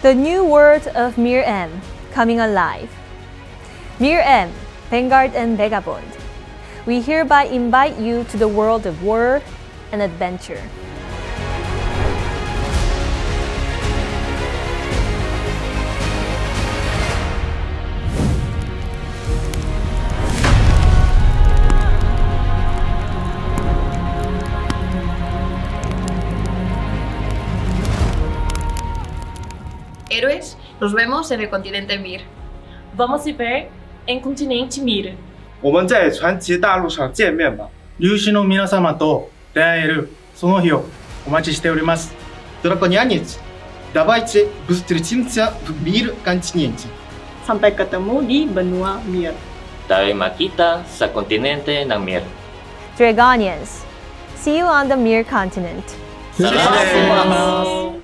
The new world of MIR M coming alive. MIR M, Vanguard and Vagabond. We hereby invite you to the world of war and adventure. Héroes, nos vemos en el continente MIR. Vamos se ver em continente MIR. 我们在传奇大陆上见面吧。 粒子の皆様と出会えるその日をお待ちしております。 Dragonians, давайте встретимся в MIR континенте. Sampai ketemu di benua MIR. Tayo'y makita sa kontinente ng MIR. Dragonians, see you on the MIR continent. Salamat!